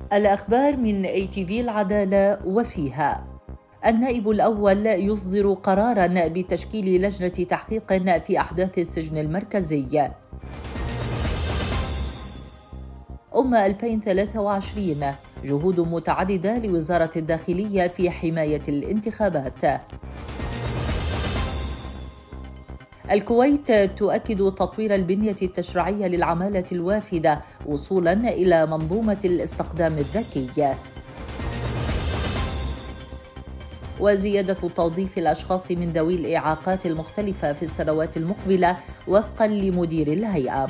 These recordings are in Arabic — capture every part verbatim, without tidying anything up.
الأخبار من اي تي في العدالة وفيها: النائب الأول يصدر قراراً بتشكيل لجنة تحقيق في أحداث السجن المركزي. أم ألفين وثلاثة وعشرين: جهود متعددة لوزارة الداخلية في حماية الانتخابات. الكويت تؤكد تطوير البنية التشريعية للعمالة الوافدة وصولاً إلى منظومة الاستقدام الذكي. وزيادة توظيف الأشخاص من ذوي الإعاقات المختلفة في السنوات المقبلة وفقاً لمدير الهيئة.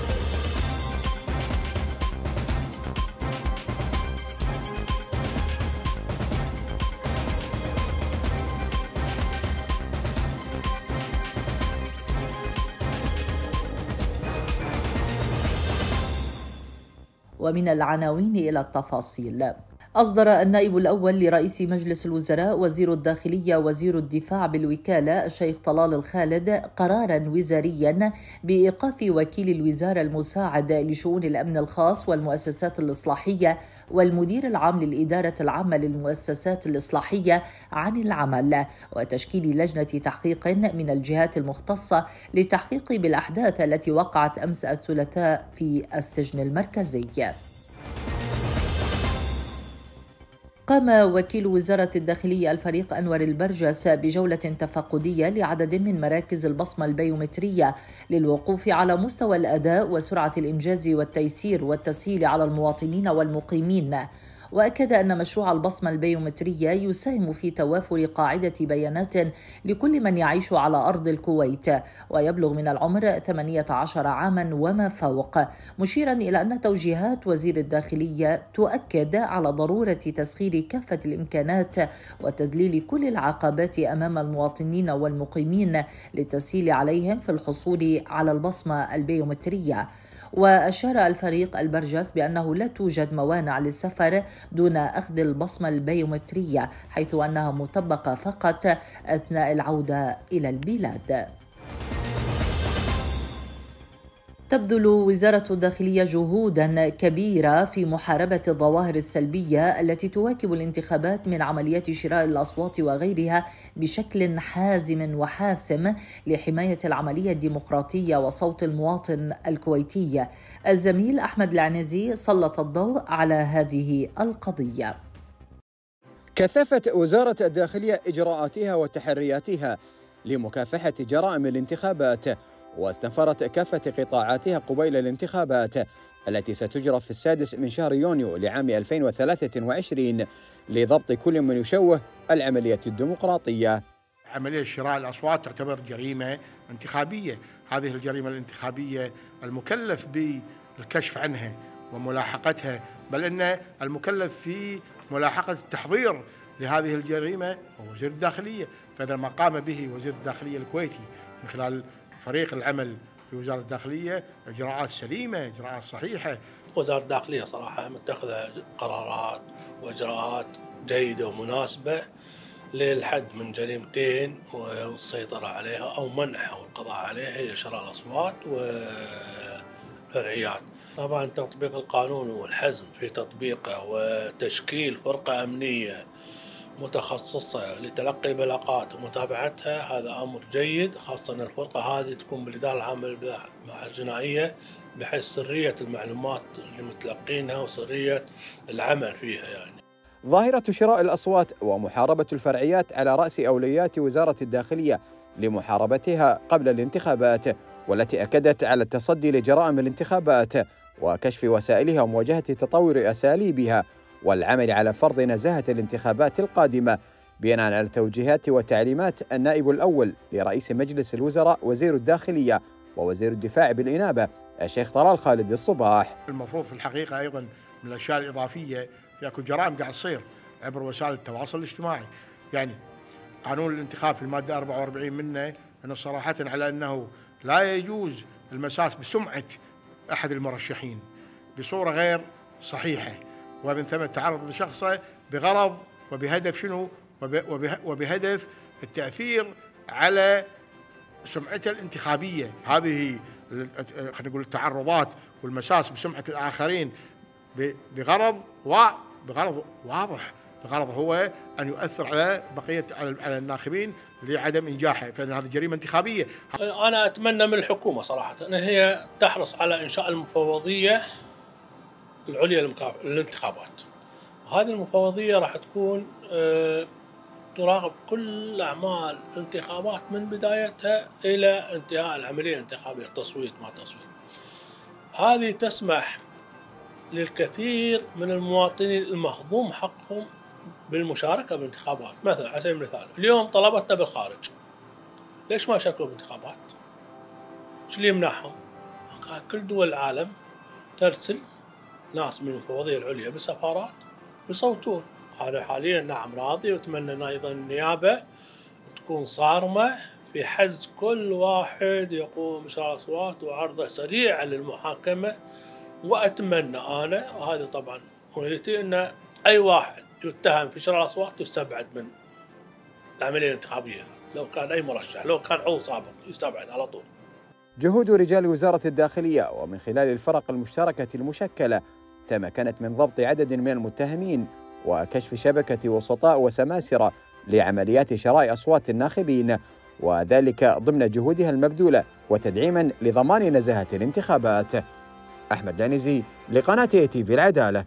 ومن العناوين إلى التفاصيل: أصدر النائب الأول لرئيس مجلس الوزراء وزير الداخلية وزير الدفاع بالوكالة الشيخ طلال الخالد قراراً وزارياً بإيقاف وكيل الوزارة المساعد لشؤون الأمن الخاص والمؤسسات الإصلاحية والمدير العام للإدارة العامة للمؤسسات الإصلاحية عن العمل، وتشكيل لجنة تحقيق من الجهات المختصة للتحقيق بالأحداث التي وقعت أمس الثلاثاء في السجن المركزي. قام وكيل وزارة الداخلية الفريق أنور البرجس بجولة تفقدية لعدد من مراكز البصمة البيومترية للوقوف على مستوى الأداء وسرعة الإنجاز والتيسير والتسهيل على المواطنين والمقيمين. وأكد أن مشروع البصمة البيومترية يساهم في توافر قاعدة بيانات لكل من يعيش على أرض الكويت ويبلغ من العمر ثمانية عشر عاما وما فوق، مشيرا إلى أن توجيهات وزير الداخلية تؤكد على ضرورة تسخير كافة الإمكانات وتذليل كل العقبات أمام المواطنين والمقيمين للتسهيل عليهم في الحصول على البصمة البيومترية. وأشار الفريق البرجس بأنه لا توجد موانع للسفر دون أخذ البصمة البيومترية، حيث أنها مطبقة فقط أثناء العودة إلى البلاد. تبذل وزارة الداخلية جهوداً كبيرة في محاربة الظواهر السلبية التي تواكب الانتخابات من عمليات شراء الأصوات وغيرها بشكل حازم وحاسم لحماية العملية الديمقراطية وصوت المواطن الكويتي. الزميل أحمد العنزي سلط الضوء على هذه القضية. كثفت وزارة الداخلية إجراءاتها وتحرياتها لمكافحة جرائم الانتخابات، واستنفرت كافة قطاعاتها قبيل الانتخابات التي ستجرى في السادس من شهر يونيو لعام ألفين وثلاثة وعشرين لضبط كل من يشوه العملية الديمقراطية. عملية شراء الأصوات تعتبر جريمة انتخابية، هذه الجريمة الانتخابية المكلف بالكشف عنها وملاحقتها، بل أن المكلف في ملاحقة التحضير لهذه الجريمة هو وزير الداخلية، فإذا ما قام به وزير الداخلية الكويتي من خلال فريق العمل في وزارة الداخلية إجراءات سليمة، إجراءات صحيحة. وزارة الداخلية صراحة متخذة قرارات وإجراءات جيدة ومناسبة للحد من جريمتين والسيطرة عليها أو منعها والقضاء عليها، هي شراء الأصوات والفرعيات. طبعا تطبيق القانون والحزم في تطبيقه وتشكيل فرقة أمنية متخصصة لتلقي البلاغات ومتابعتها، هذا أمر جيد، خاصة أن الفرقة هذه تكون بالإدارة العامة الجنائية بحيث سرية المعلومات اللي متلقينها وسرية العمل فيها. يعني ظاهرة شراء الأصوات ومحاربة الفرعيات على رأس أولويات وزارة الداخلية لمحاربتها قبل الانتخابات، والتي أكدت على التصدي لجرائم الانتخابات وكشف وسائلها ومواجهة تطور أساليبها والعمل على فرض نزاهة الانتخابات القادمة، بناء على توجيهات وتعليمات النائب الأول لرئيس مجلس الوزراء وزير الداخلية ووزير الدفاع بالإنابة الشيخ طلال خالد الصباح. المفروض في الحقيقة أيضا من الأشياء الإضافية في أكو جرائم قاعد تصير عبر وسائل التواصل الاجتماعي. يعني قانون الانتخاب في المادة أربعة وأربعين منه أنه صراحة على أنه لا يجوز المساس بسمعة أحد المرشحين بصورة غير صحيحة، ومن ثم التعرض لشخصه بغرض وبهدف شنو؟ وبهدف التأثير على سمعته الانتخابية. هذه خلينا نقول التعرضات والمساس بسمعة الآخرين بغرض بغرض واضح. الغرض هو أن يؤثر على بقية على الناخبين لعدم إنجاحه، فإن هذه جريمة انتخابية. أنا أتمنى من الحكومة صراحة أن هي تحرص على إنشاء المفوضية العليا للانتخابات. هذه المفوضية راح تكون تراقب كل أعمال الانتخابات من بدايتها إلى انتهاء العملية الانتخابية، تصويت ما تصويت. هذه تسمح للكثير من المواطنين المهضوم حقهم بالمشاركة بالانتخابات. مثلا على سبيل المثال اليوم طلبتنا بالخارج، ليش ما شاركوا بالانتخابات؟ ايش اللي يمنعهم؟ قال كل دول العالم ترسل ناس من المفوضية العليا بالسفارات يصوتون. أنا حاليا نعم راضي، وأتمنى أن أيضا النيابة تكون صارمة في حجز كل واحد يقوم بإشراء الأصوات وعرضه سريعا للمحاكمة. وأتمنى أنا، وهذا طبعا رؤيتي، أن أي واحد يتهم في إشراء الأصوات يستبعد من العملية الانتخابية. لو كان أي مرشح، لو كان عضو سابق، يستبعد على طول. جهود رجال وزارة الداخلية ومن خلال الفرق المشتركة المشكلة تمكنت من ضبط عدد من المتهمين وكشف شبكة وسطاء وسماسرة لعمليات شراء أصوات الناخبين، وذلك ضمن جهودها المبذولة وتدعيما لضمان نزاهة الانتخابات. أحمد دانيزي لقناة إيه تي في العدالة.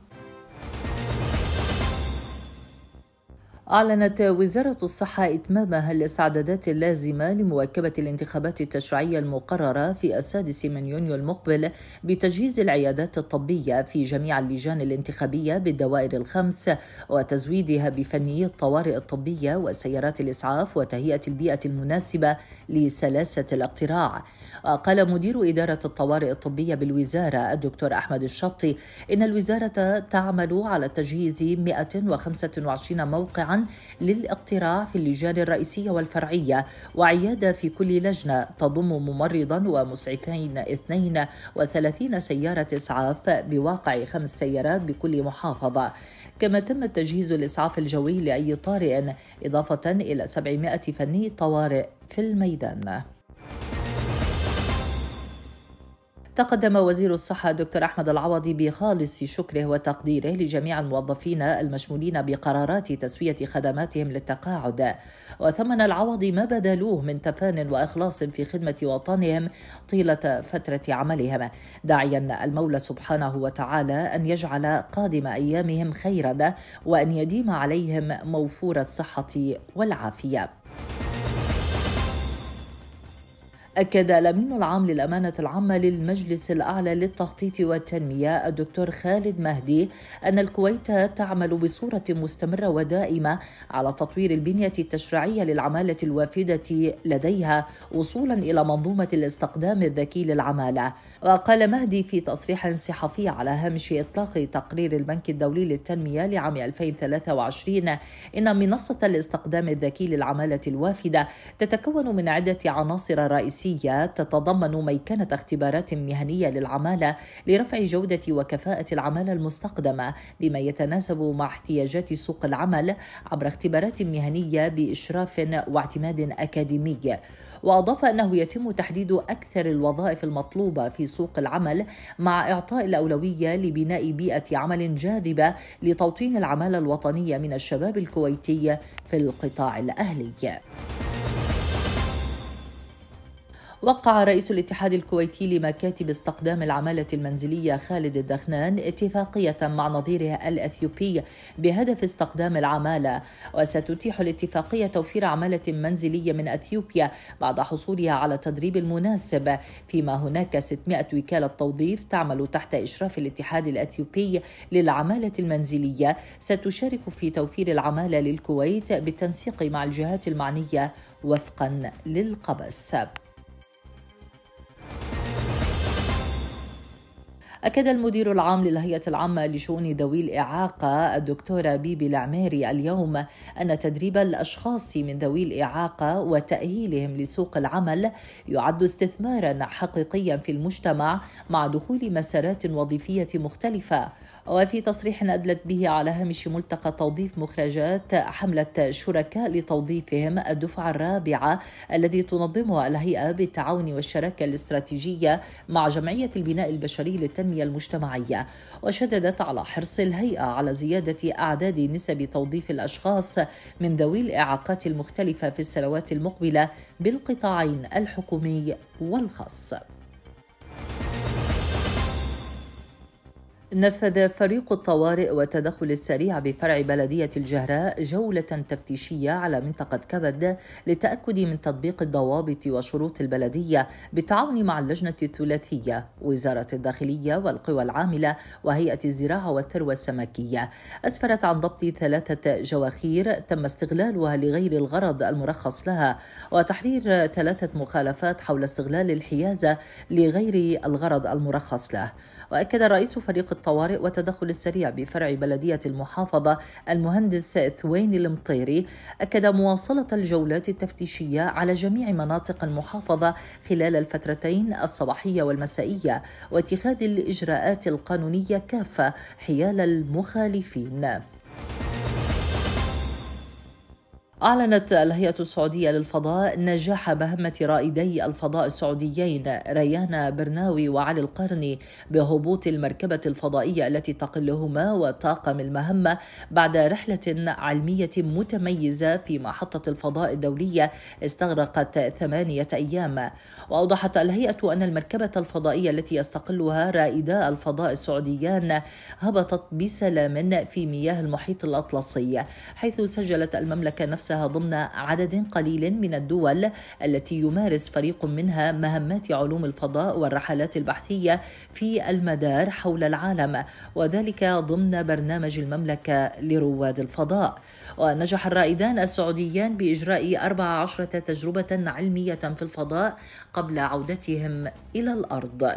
أعلنت وزارة الصحة إتمامها الاستعدادات اللازمة لمواكبة الانتخابات التشريعية المقررة في السادس من يونيو المقبل بتجهيز العيادات الطبية في جميع اللجان الانتخابية بالدوائر الخمس وتزويدها بفنيي الطوارئ الطبية وسيارات الإسعاف وتهيئة البيئة المناسبة لسلاسة الاقتراع. قال مدير إدارة الطوارئ الطبية بالوزارة الدكتور أحمد الشطي إن الوزارة تعمل على تجهيز مئة وخمسة وعشرين موقعاً للاقتراع في اللجان الرئيسية والفرعية، وعيادة في كل لجنة تضم ممرضاً ومسعفين اثنين وثلاثين سيارة إسعاف بواقع خمس سيارات بكل محافظة. كما تم تجهيز الإسعاف الجوي لأي طارئ، إضافة إلى سبعمائة فني طوارئ في الميدان. تقدم وزير الصحة دكتور أحمد العوضي بخالص شكره وتقديره لجميع الموظفين المشمولين بقرارات تسوية خدماتهم للتقاعد، وثمن العوضي ما بذلوه من تفان وإخلاص في خدمة وطنهم طيلة فترة عملهم، داعيا المولى سبحانه وتعالى أن يجعل قادم أيامهم خيرا وأن يديم عليهم موفور الصحة والعافية. أكد الأمين العام للأمانة العامة للمجلس الأعلى للتخطيط والتنمية الدكتور خالد مهدي أن الكويت تعمل بصورة مستمرة ودائمة على تطوير البنية التشريعية للعمالة الوافدة لديها وصولا إلى منظومة الاستقدام الذكي للعمالة. وقال مهدي في تصريح صحفي على هامش إطلاق تقرير البنك الدولي للتنمية لعام ألفين وثلاثة وعشرين إن منصة الاستقدام الذكي للعمالة الوافدة تتكون من عدة عناصر رئيسية تتضمن ميكنة اختبارات مهنية للعمالة لرفع جودة وكفاءة العمالة المستقدمة بما يتناسب مع احتياجات سوق العمل عبر اختبارات مهنية بإشراف واعتماد أكاديمي. وأضاف أنه يتم تحديد أكثر الوظائف المطلوبة في سوق العمل مع إعطاء الأولوية لبناء بيئة عمل جاذبة لتوطين العمالة الوطنية من الشباب الكويتي في القطاع الأهلي. وقع رئيس الاتحاد الكويتي لمكاتب استقدام العمالة المنزلية خالد الدخنان اتفاقية مع نظيره الأثيوبي بهدف استقدام العمالة، وستتيح الاتفاقية توفير عمالة منزلية من أثيوبيا بعد حصولها على التدريب المناسب، فيما هناك ستمائة وكالة توظيف تعمل تحت إشراف الاتحاد الأثيوبي للعمالة المنزلية ستشارك في توفير العمالة للكويت بالتنسيق مع الجهات المعنية وفقا للقبس. أكد المدير العام للهيئة العامة لشؤون ذوي الإعاقة الدكتورة بيبي العميري اليوم أن تدريب الأشخاص من ذوي الإعاقة وتأهيلهم لسوق العمل يعد استثماراً حقيقياً في المجتمع مع دخول مسارات وظيفية مختلفة. وفي تصريح أدلت به على هامش ملتقى توظيف مخرجات حملة شركاء لتوظيفهم الدفعة الرابعة الذي تنظمها الهيئة بالتعاون والشراكة الاستراتيجية مع جمعية البناء البشري للتنمية التنمية المجتمعية، وشددت على حرص الهيئة على زيادة أعداد نسب توظيف الأشخاص من ذوي الإعاقات المختلفة في السنوات المقبلة بالقطاعين الحكومي والخاص. نفذ فريق الطوارئ والتدخل السريع بفرع بلدية الجهراء جولة تفتيشية على منطقة كبد للتأكد من تطبيق الضوابط وشروط البلدية بالتعاون مع اللجنة الثلاثية وزارة الداخلية والقوى العاملة وهيئة الزراعة والثروة السمكية. أسفرت عن ضبط ثلاثة جواخير تم استغلالها لغير الغرض المرخص لها، وتحرير ثلاثة مخالفات حول استغلال الحيازة لغير الغرض المرخص له. وأكد رئيس فريق الطوارئ والتدخل السريع بفرع بلدية المحافظة المهندس ثوين المطيري أكد مواصلة الجولات التفتيشية على جميع مناطق المحافظة خلال الفترتين الصباحية والمسائية، واتخاذ الإجراءات القانونية كافة حيال المخالفين. أعلنت الهيئة السعودية للفضاء نجاح مهمة رائدي الفضاء السعوديين ريانا برناوي وعلي القرني بهبوط المركبة الفضائية التي تقلهما وطاقم المهمة بعد رحلة علمية متميزة في محطة الفضاء الدولية استغرقت ثمانية أيام. وأوضحت الهيئة أن المركبة الفضائية التي يستقلها رائدا الفضاء السعوديان هبطت بسلام في مياه المحيط الأطلسي، حيث سجلت المملكة نفسها ضمن عدد قليل من الدول التي يمارس فريق منها مهمات علوم الفضاء والرحلات البحثية في المدار حول العالم، وذلك ضمن برنامج المملكة لرواد الفضاء. ونجح الرائدان السعوديان بإجراء أربع عشرة تجربة علمية في الفضاء قبل عودتهم إلى الأرض.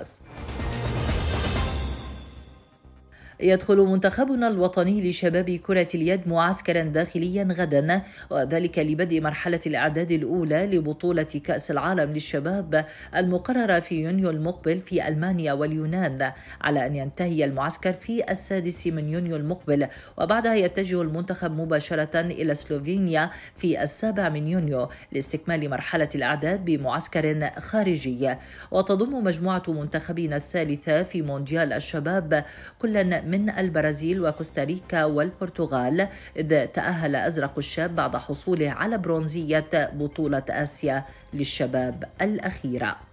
يدخل منتخبنا الوطني لشباب كرة اليد معسكرا داخليا غدا، وذلك لبدء مرحلة الإعداد الأولى لبطولة كأس العالم للشباب المقررة في يونيو المقبل في ألمانيا واليونان، على أن ينتهي المعسكر في السادس من يونيو المقبل، وبعدها يتجه المنتخب مباشرة إلى سلوفينيا في السابع من يونيو لاستكمال مرحلة الإعداد بمعسكر خارجي. وتضم مجموعة منتخبين الثالثة في مونديال الشباب كلا من البرازيل وكوستاريكا والبرتغال، إذ تأهل أزرق الشاب بعد حصوله على برونزية بطولة آسيا للشباب الأخيرة.